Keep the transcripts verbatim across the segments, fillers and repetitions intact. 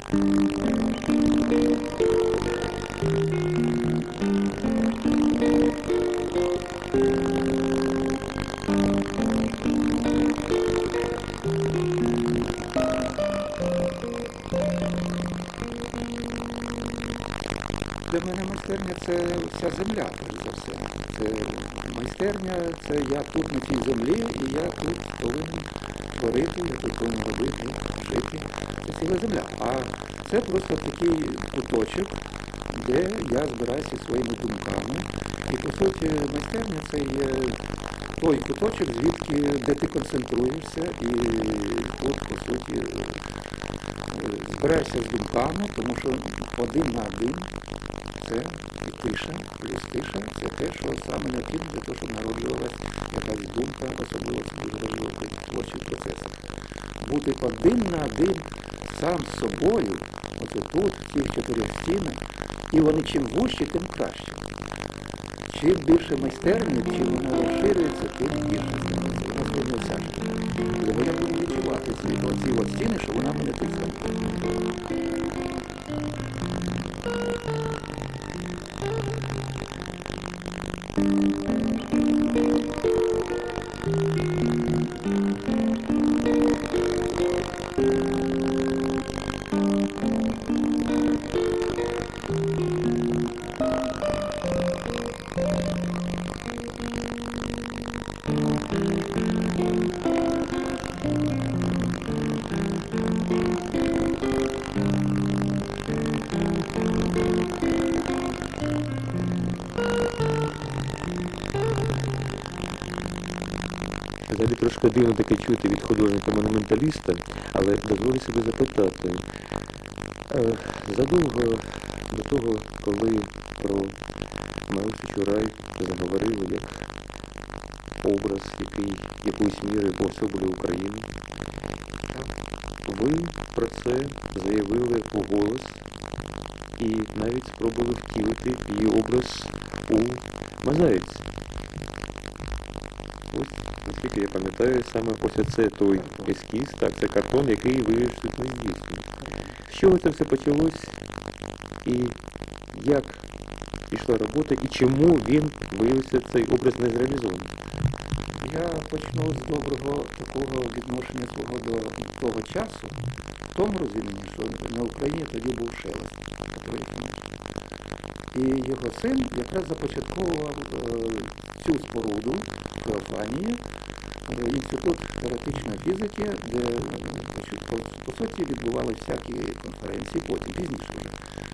Для мене майстерня – це вся земля, перш за все. Це майстерня – це я тут на цій землі, і я тут повинен творити, я тут повинен робити, жити. Це ціла земля. А це просто такий куточок, де я збираюся своїми думками. І, по суті, майстерня – це є той куточок, звідки, де ти концентруєшся, і тут, по суті, збираєшся з думками, тому що один на один це і тиша, плюс тиша, це те, що саме необхідно для того, щоб народжувалася якась думка, особливо це дуже важливо в творчих процесах. Бути один на один сам з собою, от тут, в цих чотирьох стінах, і вони чим вужчі, тим краще. Чим більше майстерні, чим вона розширюється, тим більше становиться. Вона стає осяжна. Бо я буду відчувати ці от стіни, що вона мене тисне. Взагалі трошки дивно таке чути від художника-монументаліста, але дозволю себе запитати. Задовго до того, коли про Марусю Чурай заговорили як образ, який якоюсь мірою уособлює Україну, ви про це заявили уголос і навіть спробували втілити її образ у мозаїці. Ось, наскільки я пам'ятаю, саме ось це той ескіз, так, це картон, який ви тут не здійснили. З чого це все почалось і як пішла робота, і чому він виявився, цей образ, не зреалізований? Я почну з доброго такого відношення свого до того часу, в тому розумінні, що на Україні тоді був Шелест. І його син якраз започатковував е, цю споруду Феофанії, е, Інститут теоретичної фізики, де, по, по суті, відбувалися всякі конференції, потім, пізніше вже.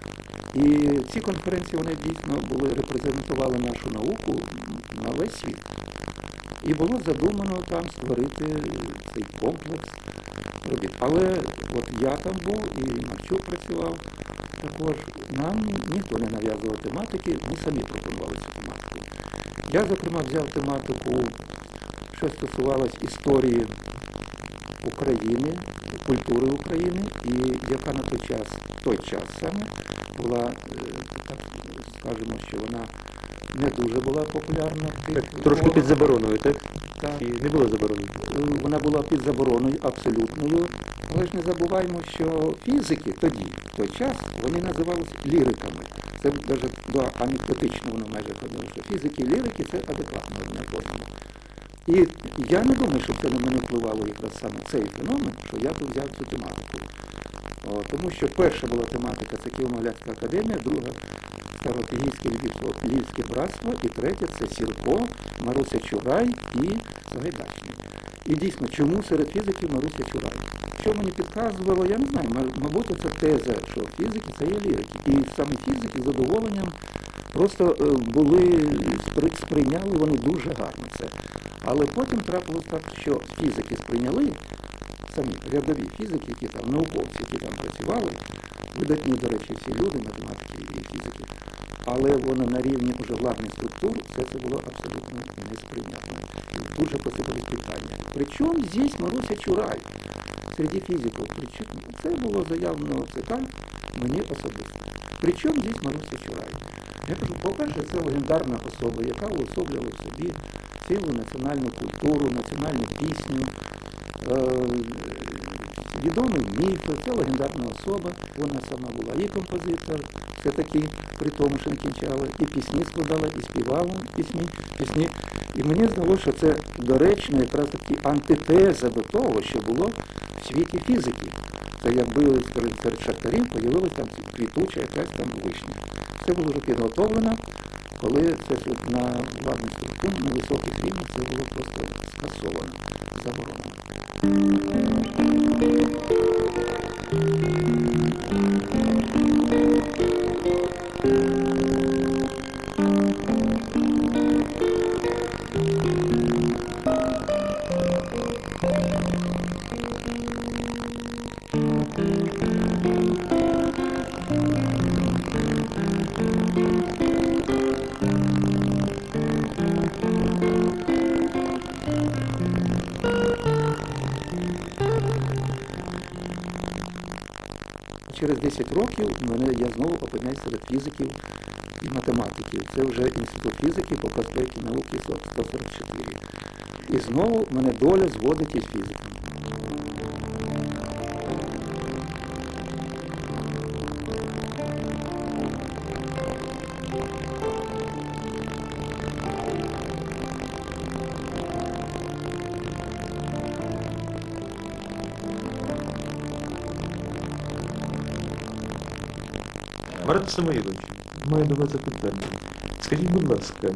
І ці конференції, вони дійсно були, репрезентували нашу науку на весь світ. І було задумано там створити цей комплекс робіт. Але от я там був і Марчук працював також. Нам ніхто не нав'язував тематики, ми самі пропонували цю тематику. Я, зокрема, взяв тематику, що стосувалось історії України, культури України, і яка на той час, той час саме, була, так скажемо, що вона не дуже була популярна. Так, трошки під забороною, так? Так. І не було забороною? Вона була під забороною абсолютною. Але ж не забуваємо, що фізики тоді, в той час, вони називалися ліриками. Це навіть до анекдотично воно майже подало, що фізики і лірики – це адекватно одне кожному. І я не думаю, що це на мене впливало якраз саме цей феномен, що я тут взяв цю тематику. О, тому що перша була тематика – це Києво-Могилянська академія, друга – Старотигійське Львівське братство, і третя – це Сірко, Маруся Чурай і Сагайдачний. І дійсно, чому серед фізиків Маруся Чурай? Що мені підказувало, я не знаю, мабуть, це теза, що фізики – це є лірики. І саме фізики з задоволенням просто були, сприйняли вони дуже гарно це. Але потім трапилось так, що фізики сприйняли, самі рядові фізики, які там, науковці, які там працювали, видатні, до речі, всі люди, математики і фізики, але воно на рівні уже владних структур, все це було абсолютно несприйнятно. І тут же посипались питання. Причому здесь Маруся Чурай? Серед фізиків. Причому це було заявлено ЦК мені особисто. Причому здесь Маруся Чурай? Я кажу, по-перше, це легендарна особа, яка уособлювала в собі цілу національну культуру, національну пісню, відомий міф, це легендарна особа, вона сама була і композитор, все-таки при тому, що не кінчала, і пісні складала, і співала пісні, пісні. І мені здалося, що це доречно якраз таки антитеза до того, що було в світі фізики. Це якби серед шахтарів з'явилася там квітуча якась там вишня. Це було вже підготовлено, коли це на владних структурах, на високих рівнях, це було просто скасовано, заборонено. Через десять років мене, я знову опиняюся серед фізиків і математиків. Це вже Інститут фізики по проспекті науки сто сорок чотири. І знову мене доля зводить із фізиками. Марат Самойлович, маю до вас запитання. Скажіть, будь ласка,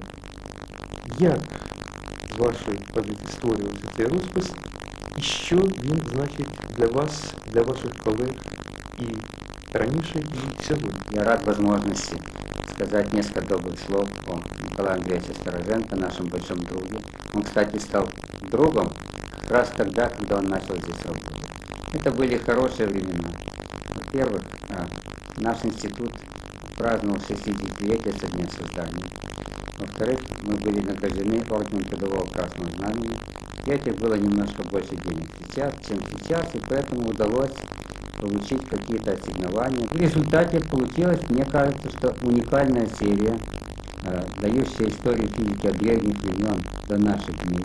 як з вашої пам'яті створювався цей розпис і що він значить для вас, для ваших колег і раніше, і сьогодні? Я рад возможности сказать несколько добрых слов о Николае Андреевиче Староженко, нашем большом друге. Он, кстати, стал другом как раз тогда, когда он начал здесь работать. Это были хорошие времена. Во-первых, наш институт праздновал шестидесятилетие со дня создания. Во-вторых, мы были награждены орденом Трудового Красного Знамени. И этих было немножко больше денег сейчас, чем сейчас, и поэтому удалось получить какие-то ассигнования. В результате получилась, мне кажется, что уникальная серия, э, дающая историю физики от древних времен до наших дней.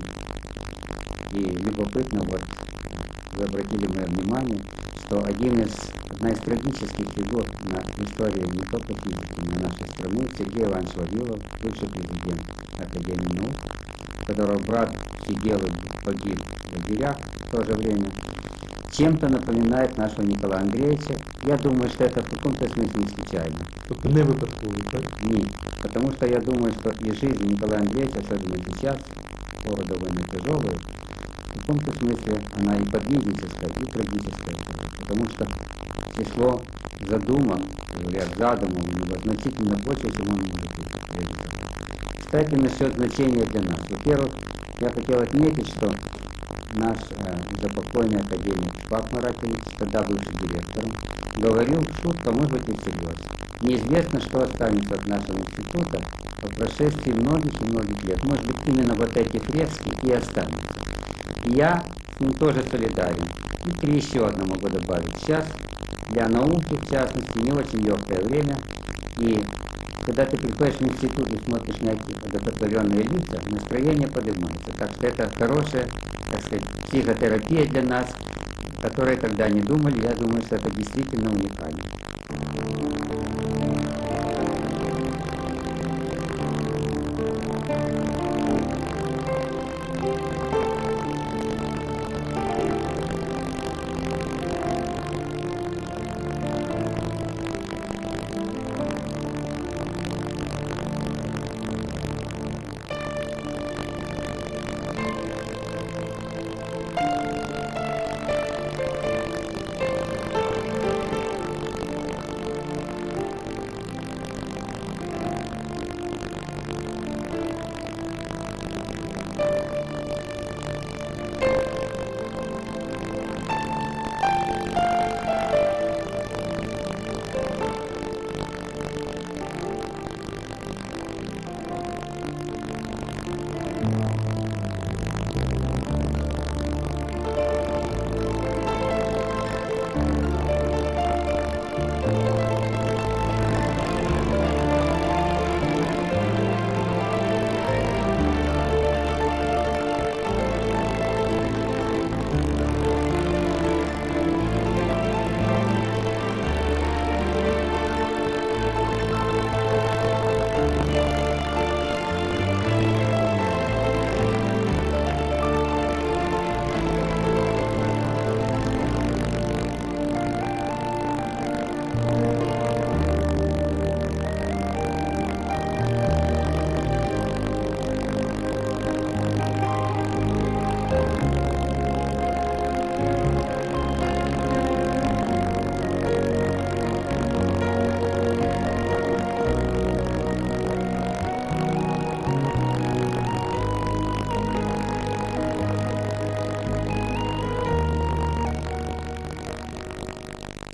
И любопытно, вот вы обратили мое внимание, что один из, одна из трагических фигур на истории не только физики, но и нашей страны, Сергей Иванович Вавилов, бывший президент Академии наук, которого брат сидел и погиб в лагерях в то же время, чем-то напоминает нашего Николая Андреевича. Я думаю, что это в каком-то смысле не случайно. Тобто не випадково, так? Нет. Потому что я думаю, что и жизнь Николая Андреевича, особенно сейчас, поры довольно тяжелые, в каком-то смысле она и подвижническая, и трагическая. Потому что число задумок, говорят, задумов у него значительно больше, чем он может реализовать. Кстати, насчет значения для нас. Во-первых, я хотел отметить, что наш э, запокойный академик Шпак Марат Ильич, тогда бывший директором, говорил в шутку, а может быть и всерьез. Неизвестно, что останется от нашего института по прошествии многих и многих лет. Может быть, именно вот эти фрески и останутся. И я с ним тоже солидарен. И три еще одно могу добавить. Сейчас для науки, в частности, не очень легкое время. И когда ты приходишь в институт и смотришь на эти одухотворенные лица, настроение поднимается. Так что это хорошая, так сказать, психотерапия для нас, которые тогда не думали. Я думаю, что это действительно уникально.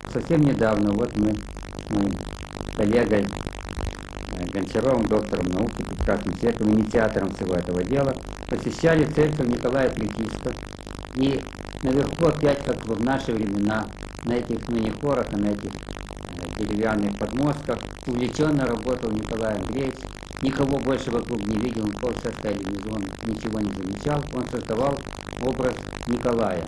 совсем недавно вот мы, мы коллегой Гончаровым, доктором науки, прекрасным человеком, инициатором всего этого дела, посещали церковь Николая Плетистов. И наверху опять, как в наши времена, на этих, ну не хорах, а на этих деревянных подмостках, увлеченно работал Николай Андреевич. Никого больше вокруг не видел, он в полусостоянии, он ничего не замечал, он создавал образ Николая.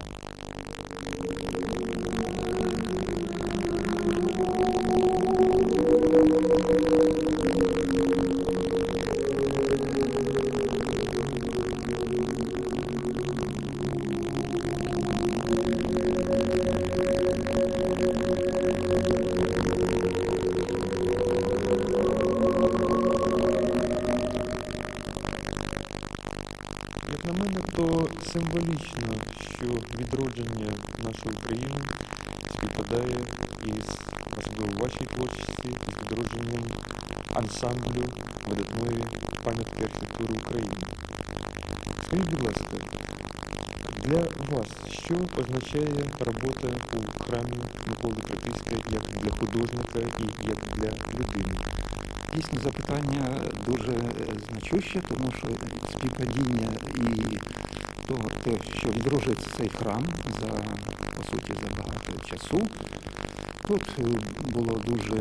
Як на мене, то символічно, що відродження нашої країни співпадає із, особливо в вашій творчості, з відродженням ансамблю видатної пам'ятки архітектури України. Скажіть, будь ласка, для вас що означає робота у храмі Миколи Крапивського як для художника і як для людини? Дійсно, запитання дуже значуще, тому що співпадіння і то, те, що відроджується цей храм за, по суті, за багато часу, тут було дуже,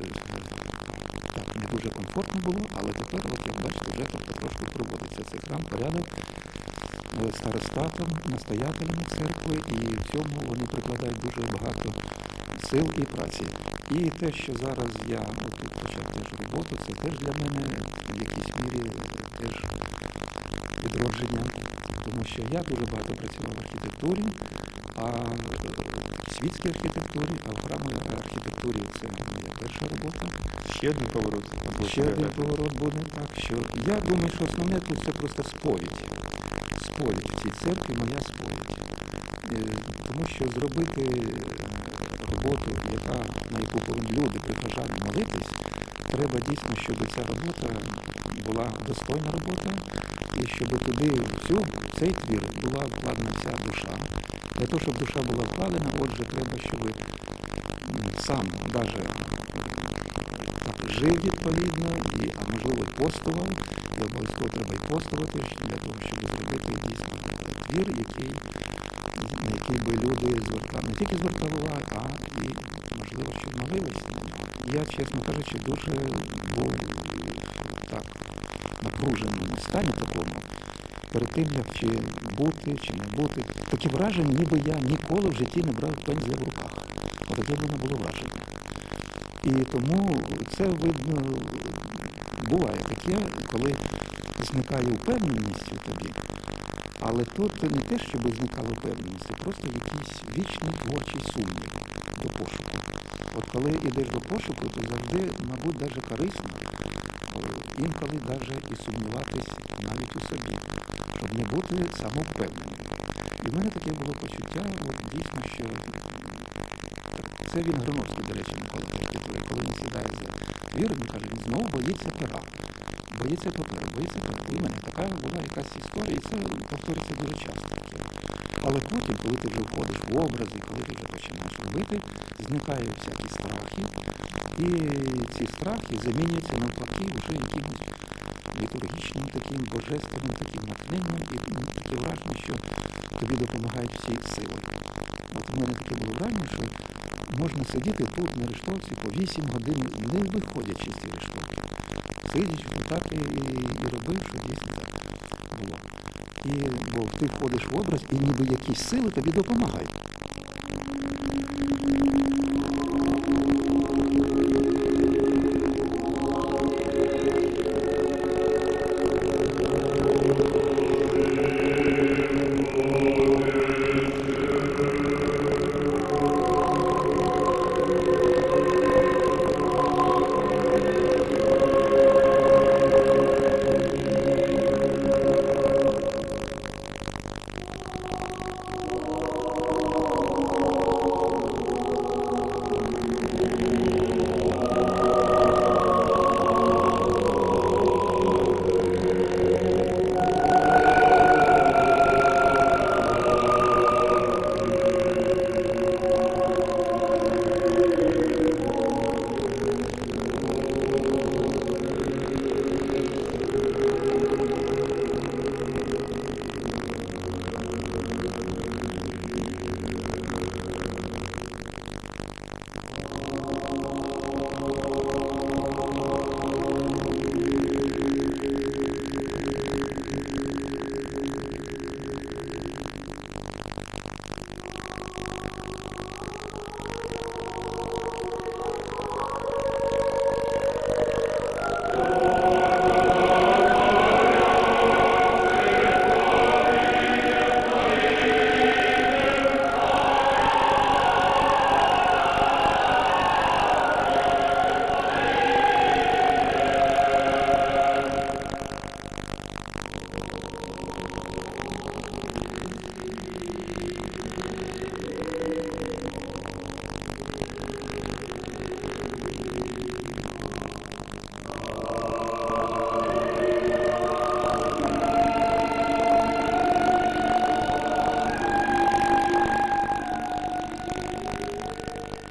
так, не дуже комфортно було, але тепер, от, як бачите, вже потрошку проводиться цей храм, порядок старостатом, настоятелями церкви, і в цьому вони прикладають дуже багато сил і праці. І те, що зараз я тут почав теж роботу, це теж для мене в якійсь мірі теж відродження, тому що я дуже багато працював в архітектурі, а в світській архітектурі, а в храмовій архітектурі це моя перша робота. Ще один поворот. Ще один поворот буде, так, що я думаю, що основне тут це просто сповідь. Сповідь в цій церкві, моя сповідь. Тому що зробити роботу, яка, на яку повинні люди, прихожани, молитись, треба дійсно, щоб ця робота була достойна робота, і щоб туди, всю, цей твір, була вкладена вся душа. Для того, щоб душа була вкладена, отже, треба, щоб сам навіть так жив відповідно, і, а можливо і постував, і обов'язково треба і постувати, для того, щоб зробити дійсно твір, який, на який би люди звертали, не тільки звертали увагу, а і, можливо, щоб молилися на нього. Я, чесно кажучи, дуже був так напруженому стані такому, перед тим, як чи бути, чи не бути. Таке враження, ніби я ніколи в житті не брав пензля в руках. Отаке в мене було враження. І тому це, видно, буває таке, коли зникає впевненість у тобі, але тут не те, щоб зникала впевненість, це просто якийсь вічний творчий сумнів до пошуку. От коли йдеш до пошуку, то завжди, мабуть, навіть корисно, інколи навіть і сумніватись навіть у собі, щоб не бути самовпевненим. І в мене таке було почуття, от дійсно, що це він Гроновський, до речі, Микола Крапивський, коли він сідає за твір, він каже, він знову боїться пера. Боїться паперу, боїться паперу. І в мене така була якась історія, і це повторюється дуже часто. Але потім, коли ти вже входиш в образи, коли ти вже починаєш робити, зникають всякі страхи, і ці страхи замінюються навпаки вже якимось літургічним таким, божественним таким натхненням, і таке враження, що тобі допомагають всі сили. От у мене таке було враження, що можна сидіти тут на рештовці по вісім годин, не виходячи з цієї рештовки. Сидячи, так і, і, і робив, що дійсно так було. І, бо ти входиш в образ, і ніби якісь сили тобі допомагають.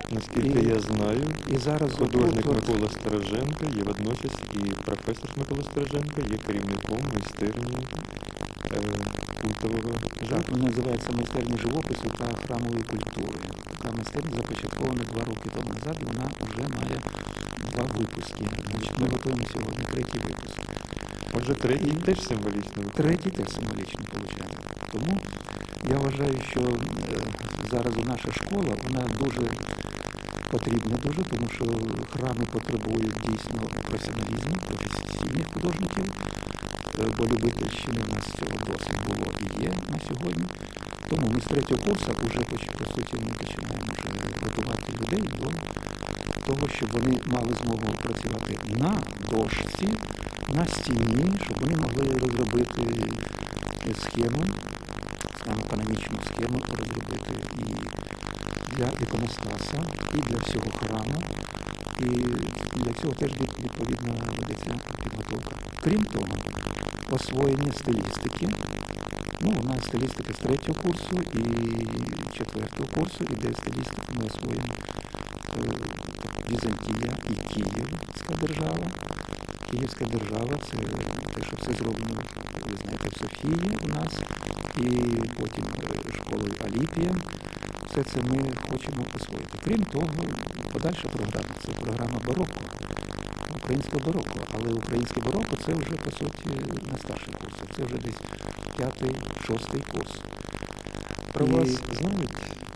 Наскільки І- я знаю, І зараз художник отут от- Микола Стороженко є водночас і професор Микола Стороженко є керівником майстерні е, культового Так, живопису. вона називається майстерня живопису та храмової культури. Така майстерня започаткована два роки тому назад, і вона вже має два випуски. Значить, ми готуємо сьогодні третій випуск. Отже, третій І- теж символічно. Третій теж символічно виходить. Тому я вважаю, що е, зараз наша школа, вона дуже потрібна дуже, тому що храми потребують дійсно професіоналізму, професійних художників, е, бо любительщини в нас цього досить було і є на сьогодні. Тому ми з третього курсу вже, по суті, ми починаємо вже готувати людей до того, щоб вони мали змогу працювати на дошці, на стіні, щоб вони могли розробити схему, саме канонічну схему розробити і для іконостаса, і для всього храму, і для цього теж відповідно ведеться підготовка. Крім того, освоєння стилістики. Ну, у нас стилістика з третього курсу і четвертого курсу, іде стилістика, ми освоїмо е, Візантія і Київська держава. Київська держава – це те, що все зроблено, ви знаєте, в Софії у нас, і потім школою Аліпія. Все це ми хочемо освоїти. Крім того, подальша програма – це програма бароко, українського бароко. Але українське бароко – це вже, по суті, на старших курсах. Це вже десь п'ятий, шостий курс. Про І- вас знають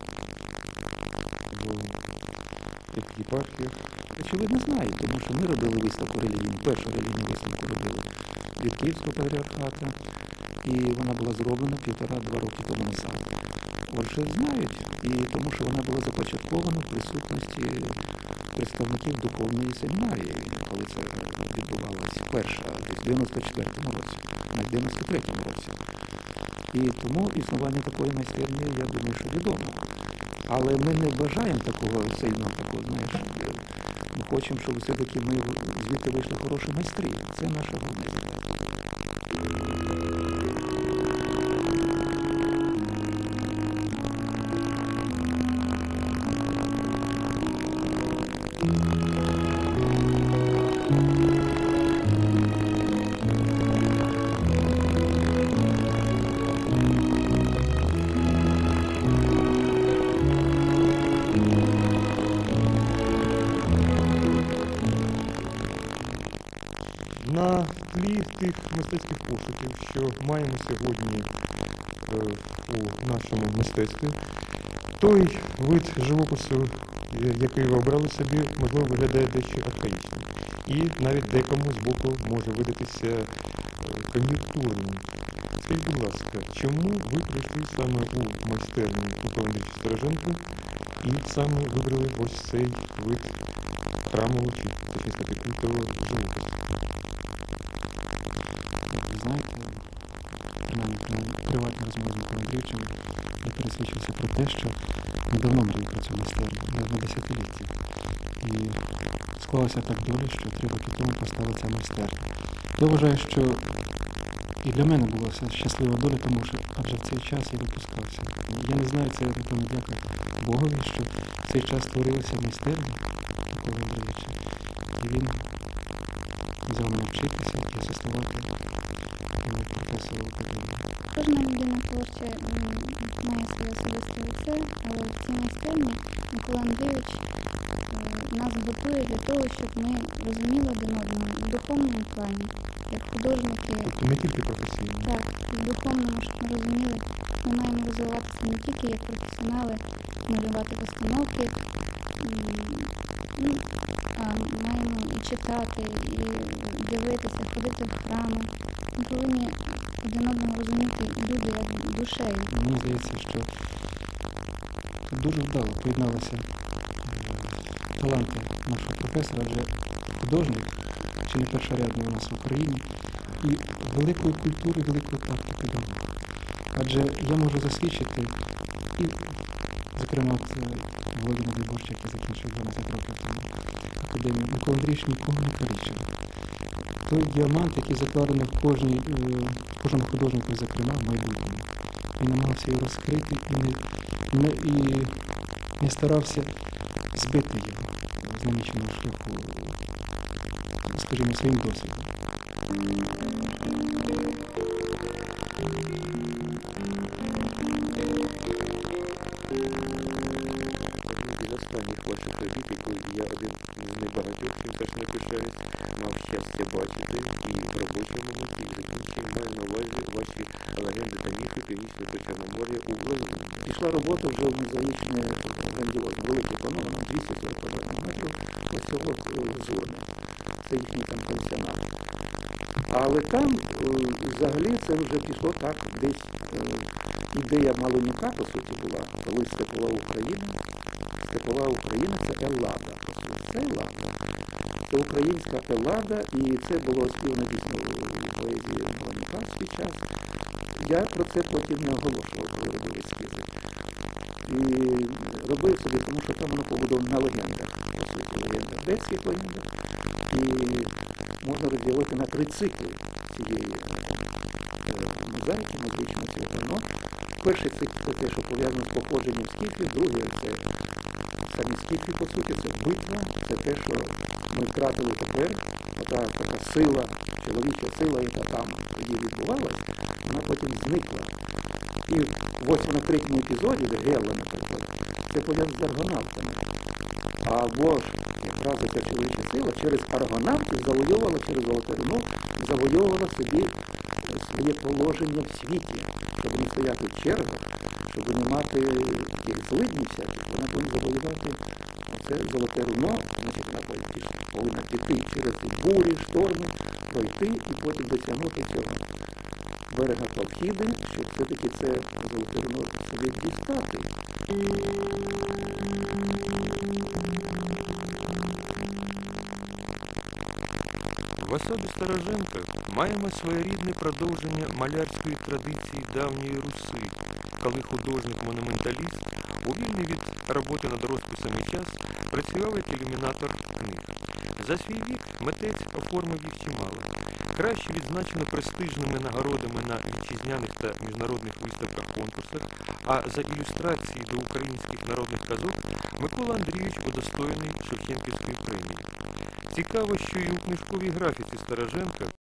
в єпархіях? Очевидно, знають, тому що ми робили виставку релігійну, першу релігійну виставку робили від Київського патріархату, і вона була зроблена півтора-два роки тому назад. Отже, знають, і тому що вона була започаткована в присутності представників духовної семінарії, коли це відбувалося перша, десь в дев'яносто четвертому році, на дев'яносто третьому році. І тому існування такої майстерні, я думаю, що відомо. Але ми не вважаємо такого сильного, такого, знаєш, ми хочемо, щоб все-таки ми звідти вийшли хороші майстри. Це наша головна задача. На тлі тих мистецьких пошуків, що маємо сьогодні е, у нашому мистецтві, той вид живопису, е, який ви обрали собі, можливо, виглядає дещо архаїчно. І навіть декому з боку може видатися е, кон'юнктурним. Скажіть, будь ласка, чому ви прийшли саме у майстерню Миколи Андрійовича Стороженка і саме вибрали ось цей вид храмового чи, точніше сказати, культового живопису? Ви знаєте, принаймні на приватній розмові з Миколою Андрійовичем я пересвідчився про те, що ми давно мрію про цю майстерню, на десятиліття. І склалася так доля, що три роки тому постала ця майстерня. Я вважаю, що і для мене була вся щаслива доля, тому що адже в цей час я випускався. Я не знаю, це напевно дяка Богові, що в цей час створилася майстерня Миколи Андрійовича. І він взяв мене вчитися і асистувати професору академії. Кожна людина творча м, має своє особисте лице, але в цій майстерні Микола Андрійович е, нас готує для того, щоб ми розуміли один одного в духовному плані, як художники, Тобто не тільки професійно. так, і в духовному, щоб ми розуміли, ми маємо розвиватися не тільки як професіонали, малювати постановки, м, ну, а маємо і читати, і дивитися, ходити в храми. Ми повинні один одного розуміти люди як душею. Мені здається, що тут дуже вдало поєдналися е, таланти нашого професора, адже художник, чи не першорядний у нас в Україні, і великої культури, великої тактики дому. Адже я можу засвідчити, і, зокрема, от е, Володимир Виборчик, який закінчив дванадцять років тому академію, Микола Андрійович ніколи не калічив. Той діамант, який закладений в кожній, е, в кожному художнику, зокрема, в майбутньому. Він намагався його розкрити і не, не, і не старався збити його з наміченого шляху, скажімо, своїм досвідом. Одні з останніх ваших робіт, якою я один з небагатьох, чим теж не пишаюсь, мав щастя бачити і в робочому моменті, і закінчення маю на увазі ваші легенди та міфи Північного Чорномор'я у Лозові. Пішла робота вже в мозаїчне грандіозне, велике плановано, двісті сорок квадратних метрів ось цього е, зони. Це їхній там пансіонат. Але там е, взагалі це вже пішло так, десь е, ідея Малинюка, по суті, була, коли степова Україна. Степова Україна – це Еллада, по суті. Це Еллада. Це українська Еллада, і це було співано дійсно в поезії Малинюка в свій час. Я про це потім не оголошував, коли робив ескізи. І робив собі, тому що там воно побудовано на легендах, по суті, легендах, датських легендах. І можна розділити на три цикли цієї мозаїки, музичного світла. Перший цикл – це те, що пов'язано з походженням скіфів, другий – це самі скіфи, по суті, це битва, це те, що ми втратили тепер, така, така сила, чоловіча сила, яка там тоді відбувалась, вона потім зникла. І ось на третьому епізоді, де Гелла, наприклад, це пов'язано з аргонавтами. Або ж якраз ця чоловіча сила через аргонавтів завойовувала, через Золоте Руно, завойовувала собі своє положення в світі, щоб не стояти в чергах, щоб не мати тих злиднів всяких, вона повинна завоювати це Золоте Руно, значить вона повинна піти через бурі, шторми, пройти і потім досягнути цього берега Колхіди, щоб все-таки це Золоте Руно собі дістати. В особі Стороженка маємо своєрідне продовження малярської традиції давньої Руси, коли художник-монументаліст у вільний від роботи над розписами час працював як ілюмінатор книг. За свій вік митець оформив їх чимало. Краще відзначено престижними нагородами на вітчизняних та міжнародних виставках-конкурсах, а за ілюстрації до українських народних казок Микола Андрійович удостоєний Шевченківської премії. Цікаво, що і у книжковій графіці Стороженка